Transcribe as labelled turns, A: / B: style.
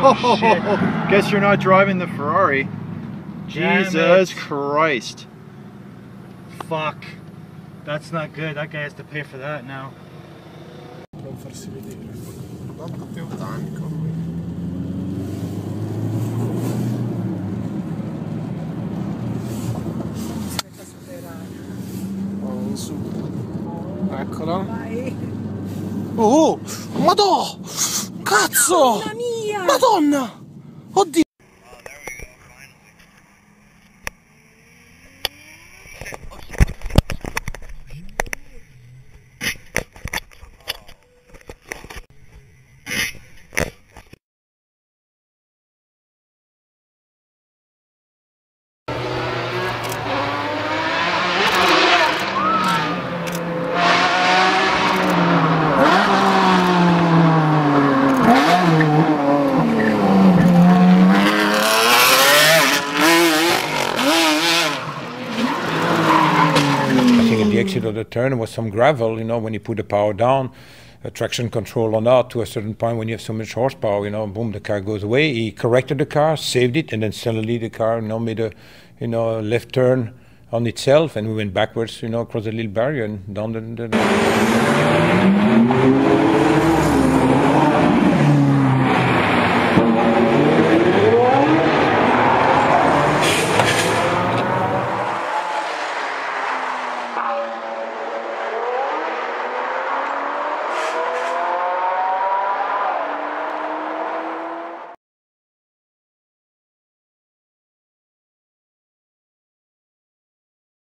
A: shit.
B: Guess you're not driving the Ferrari.
A: Damn
B: Jesus
A: it.
B: Christ.
A: Fuck. That's not good. That guy has to pay for that now.
C: Non farsi vedere. Tanto teutanico. Oh, su. Eccola.
D: Vai.
C: Oh! Madò! Cazzo!
D: Mamma mia!
C: Madonna! Oddio!
E: The exit of the turn, there was some gravel, you know, when you put the power down, traction control or not, to a certain point when you have so much horsepower, you know, boom, the car goes away. He corrected the car, saved it, and then suddenly the car, you know, made a, you know, left turn on itself, and we went backwards, you know, across the little barrier and down the